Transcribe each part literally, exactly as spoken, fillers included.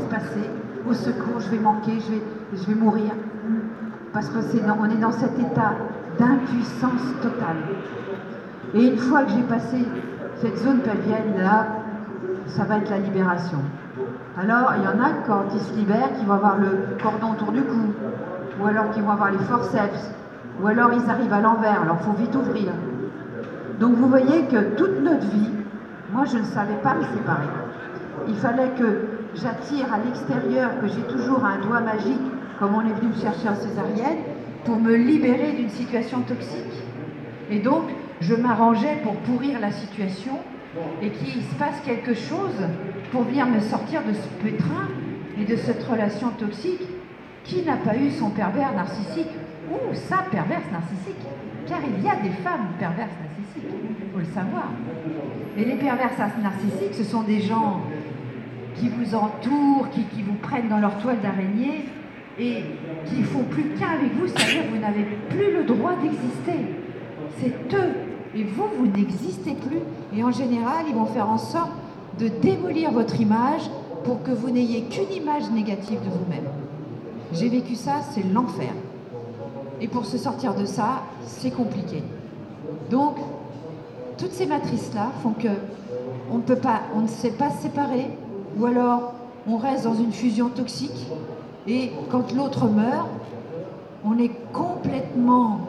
passer, au secours, je vais manquer, je vais, je vais mourir. Parce qu'on est dans cet état d'impuissance totale. Et une fois que j'ai passé cette zone pelvienne, là, ça va être la libération. Alors, il y en a, quand ils se libèrent, qui vont avoir le cordon autour du cou, ou alors qui vont avoir les forceps, ou alors ils arrivent à l'envers, alors il faut vite ouvrir. Donc vous voyez que toute notre vie, moi je ne savais pas me séparer. Il fallait que j'attire à l'extérieur, que j'ai toujours un doigt magique, comme on est venu me chercher en césarienne, pour me libérer d'une situation toxique. Et donc, je m'arrangeais pour pourrir la situation et qu'il se passe quelque chose pour venir me sortir de ce pétrin et de cette relation toxique. Qui n'a pas eu son pervers narcissique ou sa perverse narcissique? Car il y a des femmes perverses narcissiques, il faut le savoir. Et les perverses narcissiques, ce sont des gens qui vous entourent, qui, qui vous prennent dans leur toile d'araignée et qui font plus qu'un avec vous, c'est-à-dire que vous n'avez plus le droit d'exister. C'est eux. Et vous, vous n'existez plus. Et en général, ils vont faire en sorte de démolir votre image pour que vous n'ayez qu'une image négative de vous-même. J'ai vécu ça, c'est l'enfer. Et pour se sortir de ça, c'est compliqué. Donc, toutes ces matrices-là font que on ne peut pas, on ne sait pas se séparer, ou alors on reste dans une fusion toxique, et quand l'autre meurt, on est complètement...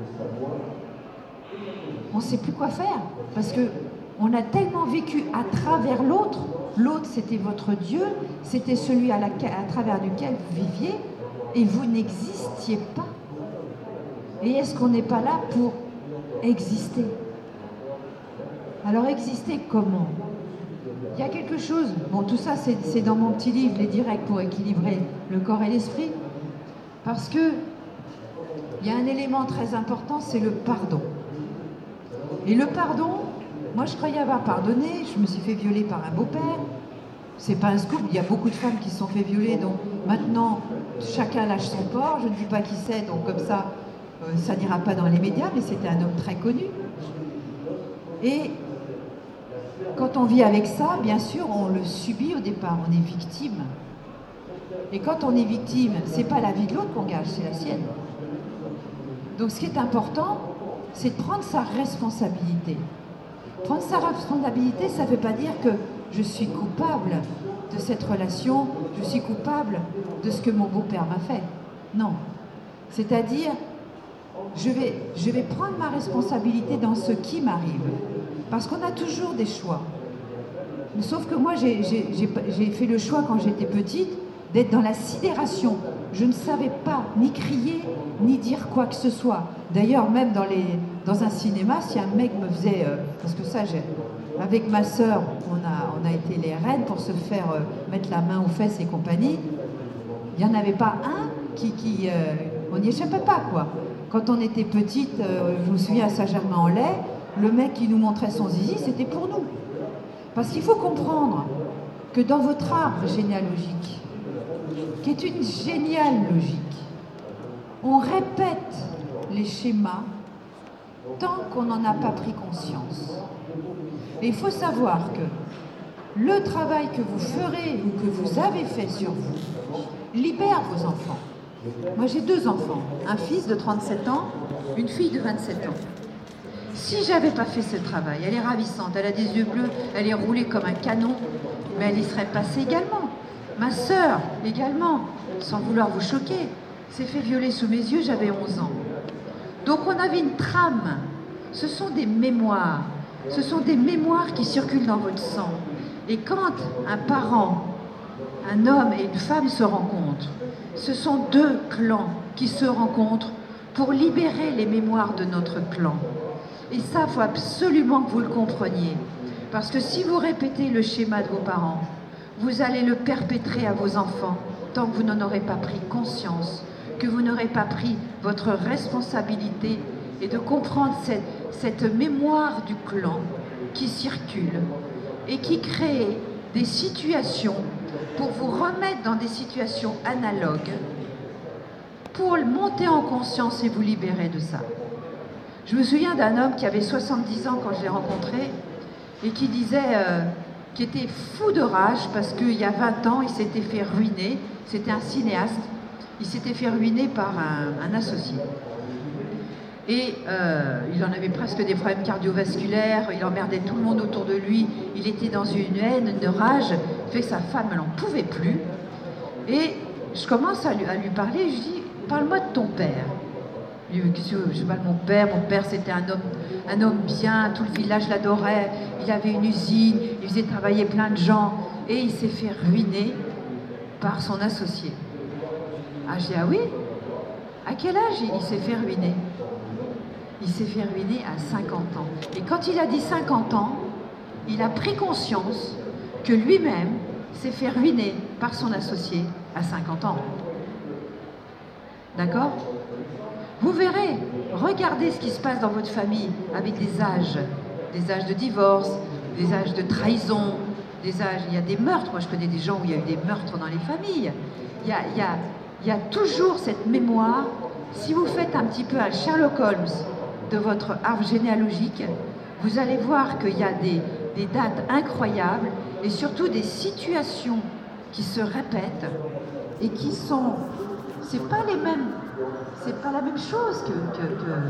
On ne sait plus quoi faire, parce que on a tellement vécu à travers l'autre. L'autre, c'était votre Dieu, c'était celui à, la, à travers duquel vous viviez, et vous n'existiez pas. Et est-ce qu'on n'est pas là pour exister? Alors exister comment? Il y a quelque chose, bon tout ça c'est dans mon petit livre, Les Directs pour équilibrer le corps et l'esprit, parce que il y a un élément très important, c'est le pardon. Et le pardon, moi je croyais avoir pardonné, je me suis fait violer par un beau-père, c'est pas un scoop, il y a beaucoup de femmes qui se sont fait violer, donc maintenant chacun lâche son porc, je ne dis pas qui c'est, donc comme ça, euh, ça n'ira pas dans les médias, mais c'était un homme très connu. Et quand on vit avec ça, bien sûr, on le subit au départ, on est victime. Et quand on est victime, c'est pas la vie de l'autre qu'on gâche, c'est la sienne. Donc ce qui est important, c'est de prendre sa responsabilité. Prendre sa responsabilité, ça ne veut pas dire que je suis coupable de cette relation, je suis coupable de ce que mon beau-père m'a fait. Non. C'est-à-dire, je vais, je vais prendre ma responsabilité dans ce qui m'arrive. Parce qu'on a toujours des choix. Sauf que moi, j'ai fait le choix quand j'étais petite d'être dans la sidération. Je ne savais pas ni crier, ni dire quoi que ce soit. D'ailleurs, même dans, les, dans un cinéma, si un mec me faisait... Euh, parce que ça, avec ma sœur, on a, on a été les reines pour se faire euh, mettre la main aux fesses et compagnie. Il n'y en avait pas un qui... qui euh, on n'y échappait pas, quoi. Quand on était petite, euh, je me souviens à Saint-Germain-en-Laye, le mec qui nous montrait son zizi, c'était pour nous. Parce qu'il faut comprendre que dans votre arbre généalogique, qui est une géniale logique, on répète les schémas tant qu'on n'en a pas pris conscience. Et il faut savoir que le travail que vous ferez ou que vous avez fait sur vous libère vos enfants. Moi j'ai deux enfants, un fils de trente-sept ans, une fille de vingt-sept ans. Si j'avais pas fait ce travail, elle est ravissante, elle a des yeux bleus, elle est roulée comme un canon, mais elle y serait passée également. Ma sœur, également, sans vouloir vous choquer, s'est fait violer sous mes yeux, j'avais onze ans. Donc on avait une trame. Ce sont des mémoires. Ce sont des mémoires qui circulent dans votre sang. Et quand un parent, un homme et une femme se rencontrent, ce sont deux clans qui se rencontrent pour libérer les mémoires de notre clan. Et ça, il faut absolument que vous le compreniez. Parce que si vous répétez le schéma de vos parents, vous allez le perpétrer à vos enfants tant que vous n'en aurez pas pris conscience, que vous n'aurez pas pris votre responsabilité et de comprendre cette, cette mémoire du clan qui circule et qui crée des situations pour vous remettre dans des situations analogues, pour monter en conscience et vous libérer de ça. Je me souviens d'un homme qui avait soixante-dix ans quand je l'ai rencontré et qui disait euh, qui était fou de rage parce qu'il y a vingt ans, il s'était fait ruiner. C'était un cinéaste. Il s'était fait ruiner par un, un associé. Et euh, il en avait presque des problèmes cardiovasculaires, il emmerdait tout le monde autour de lui, il était dans une haine, une rage, fait que sa femme n'en pouvait plus. Et je commence à lui, à lui parler, je dis, parle-moi de ton père. Je dis, je sais pas de mon père, mon père c'était un homme, un homme bien, tout le village l'adorait, il avait une usine, il faisait travailler plein de gens, et il s'est fait ruiner par son associé. Ah, je dis, ah oui? À quel âge il s'est fait ruiner? Il s'est fait ruiner à cinquante ans. Et quand il a dit cinquante ans, il a pris conscience que lui-même s'est fait ruiner par son associé à cinquante ans. D'accord? Vous verrez, regardez ce qui se passe dans votre famille avec des âges, des âges de divorce, des âges de trahison, des âges, il y a des meurtres. Moi, je connais des gens où il y a eu des meurtres dans les familles. Il y a, il y a, il y a toujours cette mémoire. Si vous faites un petit peu un Sherlock Holmes de votre arbre généalogique, vous allez voir qu'il y a des, des dates incroyables et surtout des situations qui se répètent et qui sont... C'est pas les mêmes... C'est pas la même chose que, que,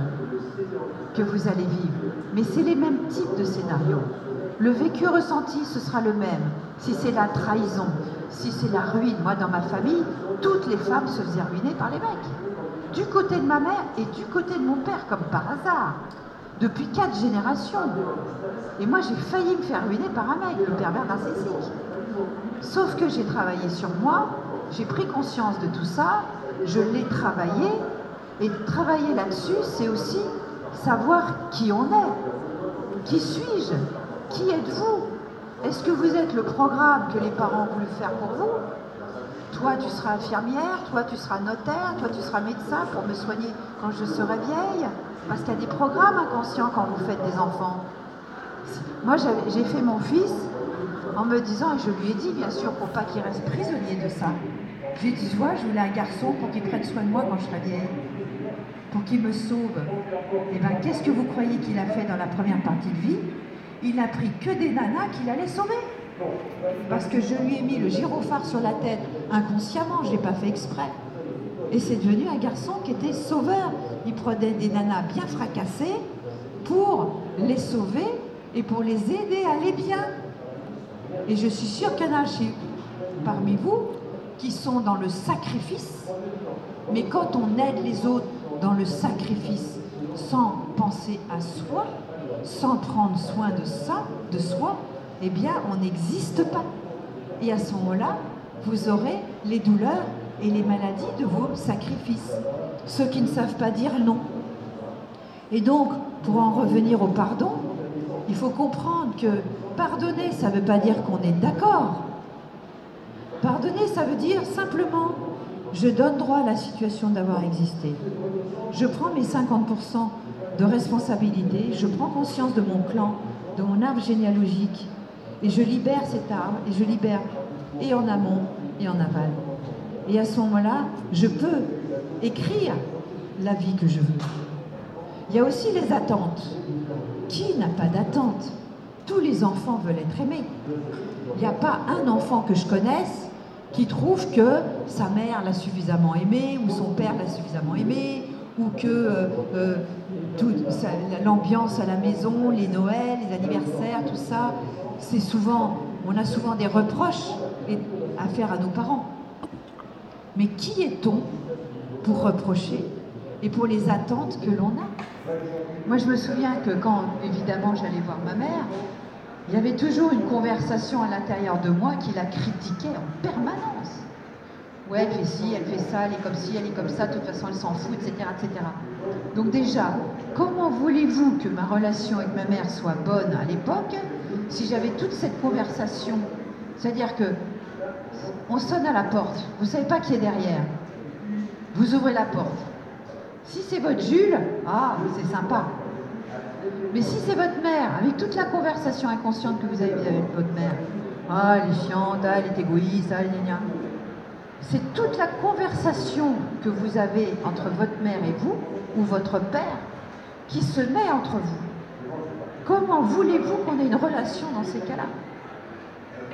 que, que vous allez vivre, mais c'est les mêmes types de scénarios. Le vécu ressenti, ce sera le même. Si c'est la trahison, si c'est la ruine, moi dans ma famille, toutes les femmes se faisaient ruiner par les mecs. Du côté de ma mère et du côté de mon père, comme par hasard. Depuis quatre générations. Et moi, j'ai failli me faire ruiner par un mec, le pervers narcissique. Sauf que j'ai travaillé sur moi, j'ai pris conscience de tout ça, je l'ai travaillé, et travailler là-dessus, c'est aussi savoir qui on est. Qui suis-je? Qui êtes-vous? Est-ce que vous êtes le programme que les parents ont voulu faire pour vous? Toi, tu seras infirmière, toi, tu seras notaire, toi, tu seras médecin pour me soigner quand je serai vieille. Parce qu'il y a des programmes inconscients quand vous faites des enfants. Moi, j'ai fait mon fils en me disant, et je lui ai dit, bien sûr, pour pas qu'il reste prisonnier de ça, j'ai dit, tu vois, je voulais un garçon pour qu'il prenne soin de moi quand je serai vieille, pour qu'il me sauve. Et bien, qu'est-ce que vous croyez qu'il a fait dans la première partie de vie? Il n'a pris que des nanas qu'il allait sauver. Parce que je lui ai mis le gyrophare sur la tête inconsciemment, je ne l'ai pas fait exprès. Et c'est devenu un garçon qui était sauveur. Il prenait des nanas bien fracassées pour les sauver et pour les aider à aller bien. Et je suis sûre qu'il y en a chez, parmi vous qui sont dans le sacrifice, mais quand on aide les autres dans le sacrifice sans penser à soi, sans prendre soin de ça, de soi, eh bien, on n'existe pas. Et à ce moment-là, vous aurez les douleurs et les maladies de vos sacrifices. Ceux qui ne savent pas dire non. Et donc, pour en revenir au pardon, il faut comprendre que pardonner, ça ne veut pas dire qu'on est d'accord. Pardonner, ça veut dire simplement, je donne droit à la situation d'avoir existé. Je prends mes cinquante pour cent de responsabilité, je prends conscience de mon clan, de mon arbre généalogique, et je libère cet arbre, et je libère et en amont et en aval. Et à ce moment-là, je peux écrire la vie que je veux. Il y a aussi les attentes. Qui n'a pas d'attente? Tous les enfants veulent être aimés. Il n'y a pas un enfant que je connaisse qui trouve que sa mère l'a suffisamment aimé, ou son père l'a suffisamment aimé, ou que euh, euh, l'ambiance à la maison, les Noëls, les anniversaires, tout ça, c'est souvent, on a souvent des reproches à faire à nos parents. Mais qui est-on pour reprocher et pour les attentes que l'on a? Moi, je me souviens que quand, évidemment, j'allais voir ma mère, il y avait toujours une conversation à l'intérieur de moi qui la critiquait en permanence. Ouais, elle fait ci, elle fait ça, elle est comme ci, elle est comme ça, de toute façon, elle s'en fout, et cetera, et cetera. Donc déjà, comment voulez-vous que ma relation avec ma mère soit bonne à l'époque si j'avais toute cette conversation? C'est-à-dire que on sonne à la porte, vous ne savez pas qui est derrière. Vous ouvrez la porte. Si c'est votre Jules, ah, c'est sympa. Mais si c'est votre mère, avec toute la conversation inconsciente que vous avez avec votre mère, ah, elle est chiante, ah, elle est égoïste, ah, gna gna. C'est toute la conversation que vous avez entre votre mère et vous, ou votre père, qui se met entre vous. Comment voulez-vous qu'on ait une relation dans ces cas-là?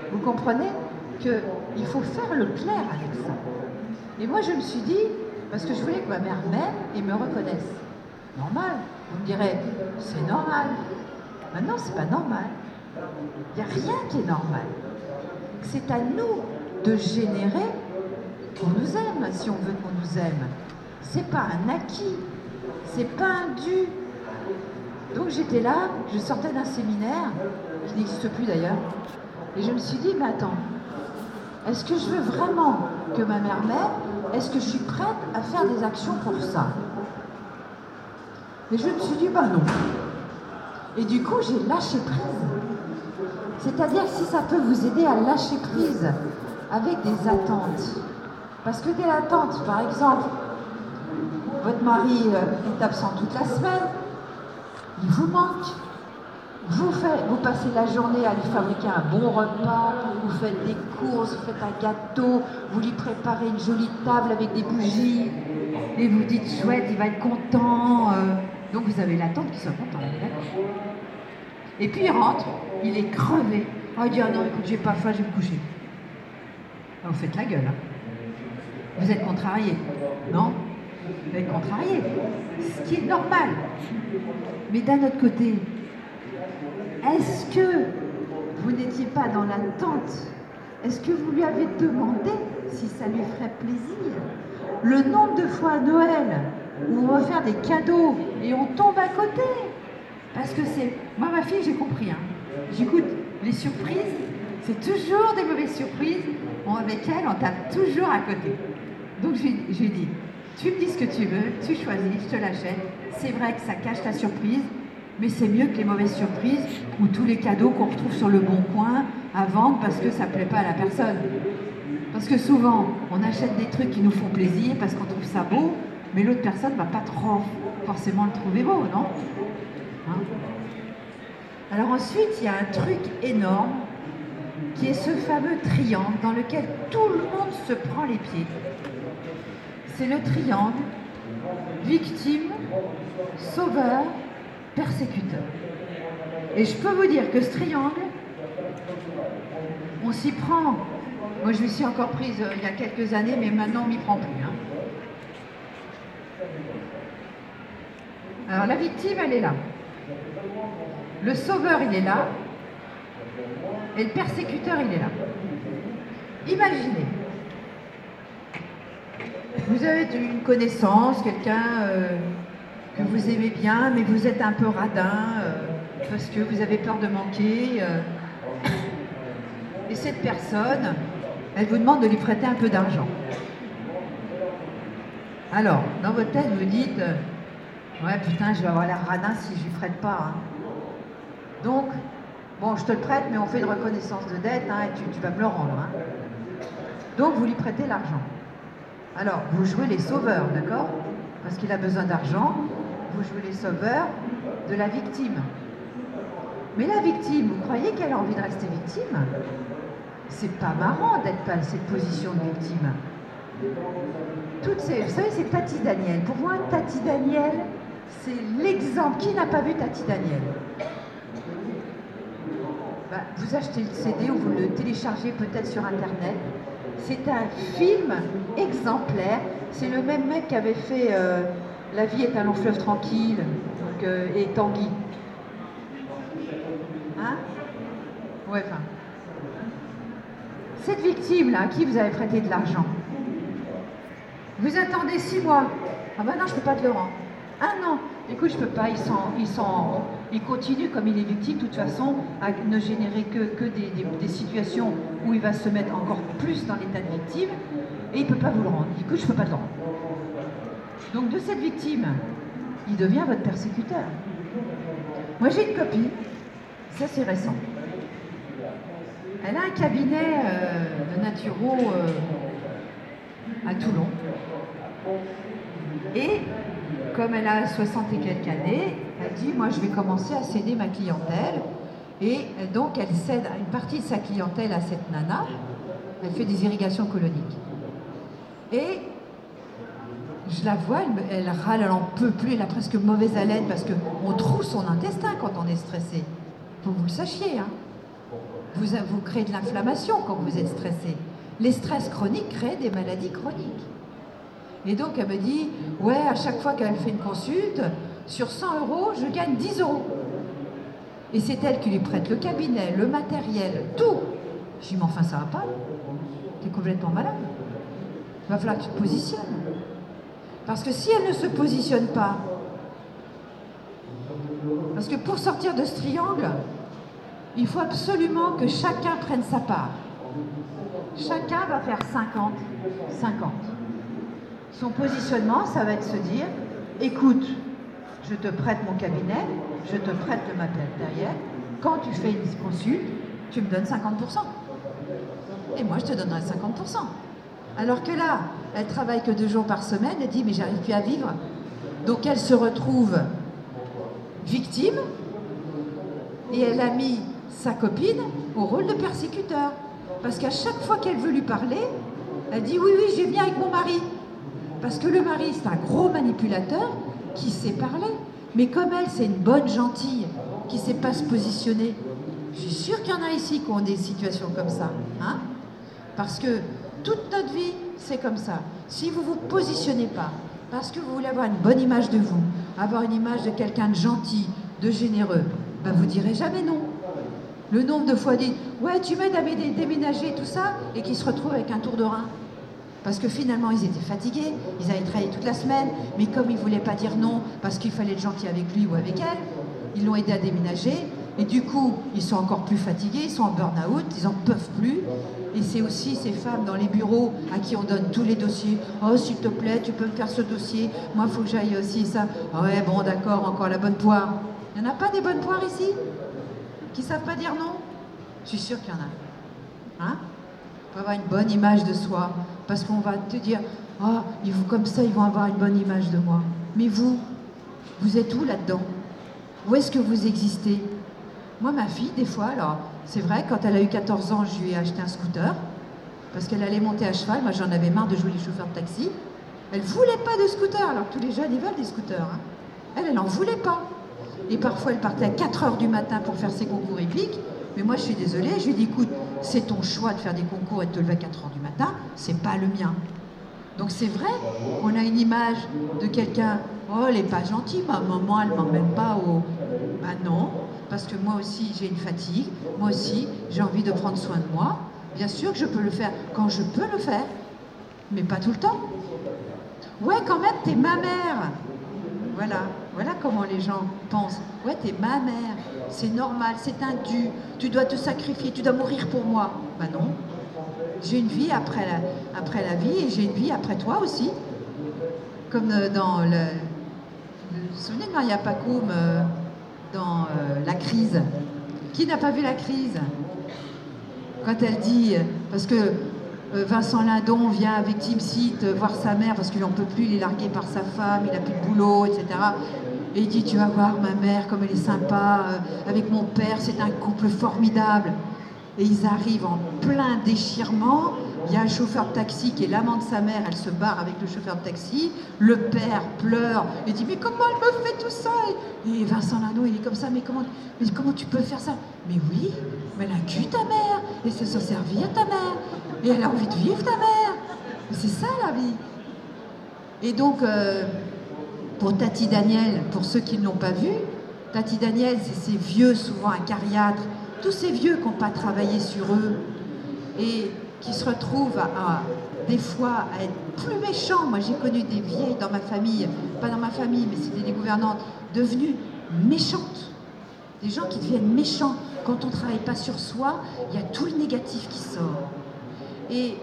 Vous comprenez qu'il faut faire le clair avec ça. Et moi, je me suis dit, parce que je voulais que ma mère m'aime et me reconnaisse. Normal. Vous me direz, c'est normal. Maintenant, c'est pas normal. Il n'y a rien qui est normal. C'est à nous de générer qu'on nous aime, si on veut qu'on nous aime. C'est pas un acquis, c'est pas un dû. Donc j'étais là, je sortais d'un séminaire, qui n'existe plus d'ailleurs, et je me suis dit, mais attends, est-ce que je veux vraiment que ma mère m'aime? Est-ce que je suis prête à faire des actions pour ça? Et je me suis dit, bah non. Et du coup, j'ai lâché prise. C'est-à-dire si ça peut vous aider à lâcher prise avec des attentes. Parce que des attentes, par exemple, votre mari est absent toute la semaine, il vous manque. Vous, faites, vous passez la journée à lui fabriquer un bon repas, vous faites des courses, vous faites un gâteau, vous lui préparez une jolie table avec des bougies, et vous dites chouette, il va être content. Euh, donc vous avez l'attente qu'il soit content, d'accord? Et puis il rentre, il est crevé. Oh, il dit ah non, écoute, j'ai pas faim, je vais me coucher. Ah, vous faites la gueule, hein. Vous êtes contrarié, non? Vous êtes contrarié, ce qui est normal. Mais d'un autre côté, est-ce que vous n'étiez pas dans l'attente? Est-ce que vous lui avez demandé si ça lui ferait plaisir? Le nombre de fois à Noël où on va faire des cadeaux et on tombe à côté. Parce que c'est... Moi, ma fille, j'ai compris. Hein. J'écoute, les surprises, c'est toujours des mauvaises surprises. On, avec elle, on tape toujours à côté. Donc, je lui ai dit, tu me dis ce que tu veux, tu choisis, je te l'achète. C'est vrai que ça cache la surprise, mais c'est mieux que les mauvaises surprises ou tous les cadeaux qu'on retrouve sur le bon coin à vendre parce que ça ne plaît pas à la personne. Parce que souvent, on achète des trucs qui nous font plaisir parce qu'on trouve ça beau, mais l'autre personne ne va pas trop forcément le trouver beau, non? Hein? Alors ensuite, il y a un truc énorme qui est ce fameux triangle dans lequel tout le monde se prend les pieds. C'est le triangle victime, sauveur, persécuteur. Et je peux vous dire que ce triangle, on s'y prend. Moi, je me suis encore prise euh, il y a quelques années, mais maintenant, on m'y prend plus. Hein. Alors, la victime, elle est là. Le sauveur, il est là. Et le persécuteur, il est là. Imaginez. Vous avez une connaissance, quelqu'un euh, que vous aimez bien, mais vous êtes un peu radin euh, parce que vous avez peur de manquer. Euh, et cette personne, elle vous demande de lui prêter un peu d'argent. Alors, dans votre tête, vous dites euh, ouais, putain, je vais avoir l'air radin si je lui prête pas. Hein. Donc, bon, je te le prête, mais on fait une reconnaissance de dette hein, et tu, tu vas me le rendre. Hein. Donc, vous lui prêtez l'argent. Alors, vous jouez les sauveurs, d'accord? Parce qu'il a besoin d'argent, vous jouez les sauveurs de la victime. Mais la victime, vous croyez qu'elle a envie de rester victime? C'est pas marrant d'être dans cette position de victime. Toutes ces, vous savez, c'est Tati Daniel. Pour moi, Tati Daniel, c'est l'exemple. Qui n'a pas vu Tati Daniel? Ben, vous achetez le C D ou vous le téléchargez peut-être sur Internet. C'est un film exemplaire. C'est le même mec qui avait fait euh, La vie est un long fleuve tranquille donc, euh, et Tanguy. Hein? Ouais, enfin. Cette victime-là, à qui vous avez prêté de l'argent, vous attendez six mois. Ah ben non, je ne peux pas te le rendre. Un an. Écoute, je ne peux pas. Il, s'en, il, s'en, il continue, comme il est victime, de toute façon, à ne générer que, que des, des, des situations où il va se mettre encore plus dans l'état de victime, et il ne peut pas vous le rendre. Écoute, je ne peux pas te le rendre. Donc de cette victime, il devient votre persécuteur. Moi, j'ai une copine, ça c'est récent. Elle a un cabinet euh, de naturo euh, à Toulon. Et comme elle a soixante et quelques années, elle dit, moi je vais commencer à céder ma clientèle. Et donc elle cède une partie de sa clientèle à cette nana. Elle fait des irrigations coloniques. Et je la vois, elle, elle râle, elle n'en peut plus, elle a presque mauvaise haleine parce qu'on trouve son intestin quand on est stressé. Faut que vous le sachiez. Hein. vous, vous créez de l'inflammation quand vous êtes stressé. Les stress chroniques créent des maladies chroniques. Et donc elle me dit, ouais, à chaque fois qu'elle fait une consulte, sur cent euros, je gagne dix euros. Et c'est elle qui lui prête le cabinet, le matériel, tout. Je dis, mais enfin, ça va pas. T'es complètement malade. Il va falloir que tu te positionnes. Parce que si elle ne se positionne pas, parce que pour sortir de ce triangle, il faut absolument que chacun prenne sa part. Chacun va faire cinquante cinquante. Son positionnement, ça va être se dire, écoute, je te prête mon cabinet, je te prête le matériel, quand tu fais une consulte, tu me donnes cinquante pour cent. Et moi, je te donnerai cinquante pour cent. Alors que là, elle travaille que deux jours par semaine, elle dit, mais j'arrive plus à vivre. Donc elle se retrouve victime, et elle a mis sa copine au rôle de persécuteur. Parce qu'à chaque fois qu'elle veut lui parler, elle dit, oui, oui, j'ai bien avec mon mari. Parce que le mari, c'est un gros manipulateur qui sait parler. Mais comme elle, c'est une bonne gentille qui ne sait pas se positionner. Je suis sûre qu'il y en a ici qui ont des situations comme ça. Hein? Parce que toute notre vie, c'est comme ça. Si vous ne vous positionnez pas, parce que vous voulez avoir une bonne image de vous, avoir une image de quelqu'un de gentil, de généreux, ben vous ne direz jamais non. Le nombre de fois dit, ouais, tu m'aides à déménager, tout ça, et qui se retrouvent avec un tour de rein. Parce que finalement, ils étaient fatigués, ils avaient travaillé toute la semaine, mais comme ils ne voulaient pas dire non, parce qu'il fallait être gentil avec lui ou avec elle, ils l'ont aidé à déménager, et du coup, ils sont encore plus fatigués, ils sont en burn-out, ils n'en peuvent plus. Et c'est aussi ces femmes dans les bureaux à qui on donne tous les dossiers. Oh, s'il te plaît, tu peux me faire ce dossier, moi, il faut que j'aille aussi ça. Ah ouais, bon, d'accord, encore la bonne poire. Il n'y en a pas des bonnes poires ici? Qui ne savent pas dire non? Je suis sûre qu'il y en a. Hein? Il faut avoir une bonne image de soi. Parce qu'on va te dire, oh, ils vont, comme ça, ils vont avoir une bonne image de moi. Mais vous, vous êtes où là-dedans? Où est-ce que vous existez? Moi, ma fille, des fois, alors, c'est vrai, quand elle a eu quatorze ans, je lui ai acheté un scooter. Parce qu'elle allait monter à cheval. Moi, j'en avais marre de jouer les chauffeurs de taxi. Elle ne voulait pas de scooter, alors que tous les jeunes, ils veulent des scooters. Hein. Elle, elle n'en voulait pas. Et parfois, elle partait à quatre heures du matin pour faire ses concours hippiques. Mais moi, je suis désolée, je lui dis, écoute, c'est ton choix de faire des concours et de te lever à quatre heures du matin, c'est pas le mien. Donc c'est vrai, on a une image de quelqu'un, oh, elle n'est pas gentille, ma maman, elle ne m'emmène pas au... Ben non, parce que moi aussi, j'ai une fatigue, moi aussi, j'ai envie de prendre soin de moi. Bien sûr que je peux le faire quand je peux le faire, mais pas tout le temps. Ouais, quand même, t'es ma mère. Voilà, voilà comment les gens pensent. Ouais, t'es ma mère, c'est normal, c'est un dû, tu dois te sacrifier, tu dois mourir pour moi. Ben non, j'ai une vie après la, après la vie et j'ai une vie après toi aussi. Comme dans le... Vous vous souvenez de Maria Pacoum euh, dans euh, La Crise? Qui n'a pas vu La Crise? Quand elle dit, parce que euh, Vincent Lindon vient avec Tim Seat euh, voir sa mère parce qu'il n'en peut plus, il est largué par sa femme, il n'a plus de boulot, et cetera. Et il dit, tu vas voir ma mère comme elle est sympa, euh, avec mon père, c'est un couple formidable. Et ils arrivent en plein déchirement, il y a un chauffeur de taxi qui est l'amant de sa mère, elle se barre avec le chauffeur de taxi, le père pleure, il dit, mais comment elle me fait tout ça? Et Vincent Lindon, il est comme ça, mais comment, mais comment tu peux faire ça? Mais oui, mais elle a cu ta mère, et c'est se servir ta mère, et elle a envie de vivre ta mère. C'est ça la vie. Et donc, euh, pour Tati Daniel, pour ceux qui ne l'ont pas vu, Tati Daniel, c'est ces vieux, souvent acariâtres, tous ces vieux qui n'ont pas travaillé sur eux et qui se retrouvent à, à, des fois à être plus méchants. Moi, j'ai connu des vieilles dans ma famille, pas dans ma famille, mais c'était des gouvernantes, devenues méchantes. Des gens qui deviennent méchants. Quand on ne travaille pas sur soi, il y a tout le négatif qui sort. Et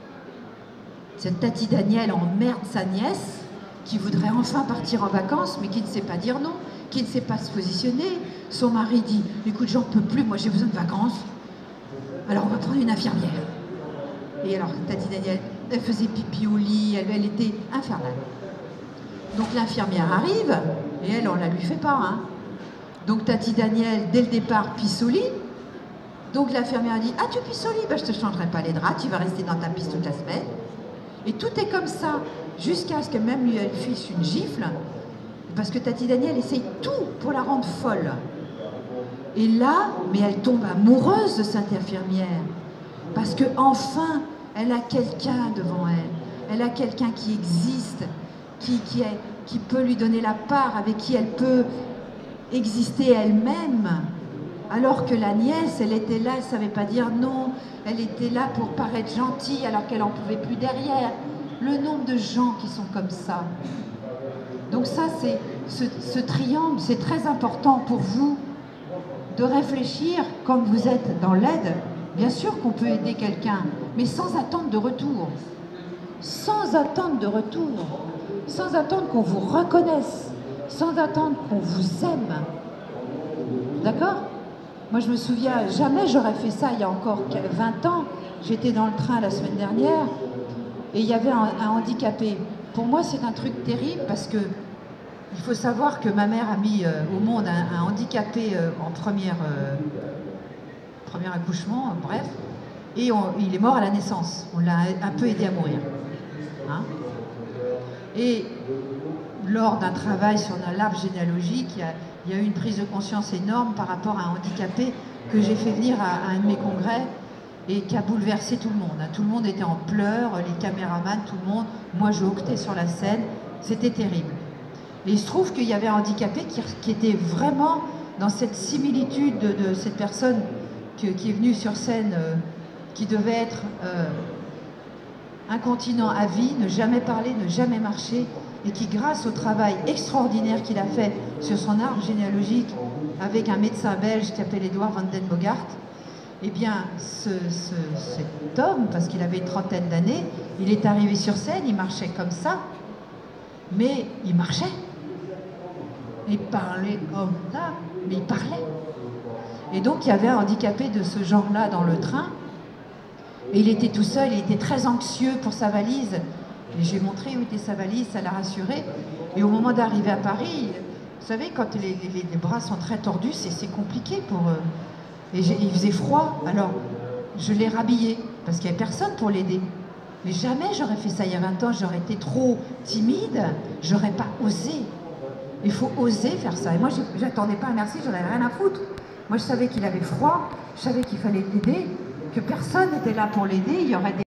cette Tati Daniel emmerde sa nièce qui voudrait enfin partir en vacances, mais qui ne sait pas dire non, qui ne sait pas se positionner. Son mari dit, écoute, j'en peux plus, moi j'ai besoin de vacances, alors on va prendre une infirmière. Et alors, Tati Daniel, elle faisait pipi au lit, elle, elle était infernale. Donc l'infirmière arrive, et elle, on ne la lui fait pas. Hein. Donc Tati Daniel, dès le départ, pisse au lit. Donc l'infirmière dit, ah, tu pisses au lit, ben, je ne te changerai pas les draps, tu vas rester dans ta pisse toute la semaine. Et tout est comme ça, jusqu'à ce que même lui, elle fiche une gifle, parce que Tati Daniel essaye tout pour la rendre folle. Et là, mais elle tombe amoureuse de cette infirmière. Parce que enfin, elle a quelqu'un devant elle. Elle a quelqu'un qui existe, qui, qui, est, qui peut lui donner la part, avec qui elle peut exister elle-même. Alors que la nièce, elle était là, elle ne savait pas dire non. Elle était là pour paraître gentille alors qu'elle n'en pouvait plus derrière. Le nombre de gens qui sont comme ça. Donc ça, c'est ce, ce triangle, c'est très important pour vous de réfléchir quand vous êtes dans l'aide. Bien sûr qu'on peut aider quelqu'un, mais sans attente de retour. Sans attente de retour. Sans attendre qu'on vous reconnaisse. Sans attendre qu'on vous aime. D'accord ? Moi, je me souviens, jamais j'aurais fait ça il y a encore vingt ans. J'étais dans le train la semaine dernière et il y avait un, un handicapé. Pour moi, c'est un truc terrible parce que il faut savoir que ma mère a mis euh, au monde un, un handicapé euh, en première, euh, premier accouchement, euh, bref, et on, il est mort à la naissance. On l'a un peu aidé à mourir. Hein, et lors d'un travail sur l'arbre généalogique, il y, a, il y a eu une prise de conscience énorme par rapport à un handicapé que j'ai fait venir à, à un de mes congrès et qui a bouleversé tout le monde. Tout le monde était en pleurs, les caméramans, tout le monde. Moi, je hoquetais sur la scène. C'était terrible. Et il se trouve qu'il y avait un handicapé qui, qui était vraiment dans cette similitude de, de cette personne que, qui est venue sur scène, euh, qui devait être euh, incontinent à vie, ne jamais parler, ne jamais marcher, et qui, grâce au travail extraordinaire qu'il a fait sur son arbre généalogique avec un médecin belge qui s'appelle Edouard van den Bogart, eh bien, ce, ce, cet homme, parce qu'il avait une trentaine d'années, il est arrivé sur scène, il marchait comme ça, mais il marchait. Il parlait comme ça, mais il parlait. Et donc, il y avait un handicapé de ce genre-là dans le train, et il était tout seul, il était très anxieux pour sa valise. Et j'ai montré où était sa valise, ça l'a rassuré. Et au moment d'arriver à Paris, vous savez, quand les, les, les bras sont très tordus, c'est compliqué pour eux. Et il faisait froid, alors je l'ai rhabillé, parce qu'il n'y avait personne pour l'aider. Mais jamais j'aurais fait ça il y a vingt ans, j'aurais été trop timide, j'aurais pas osé. Il faut oser faire ça. Et moi, j'attendais pas un merci, j'en avais rien à foutre. Moi, je savais qu'il avait froid, je savais qu'il fallait l'aider, que personne n'était là pour l'aider, il y aurait des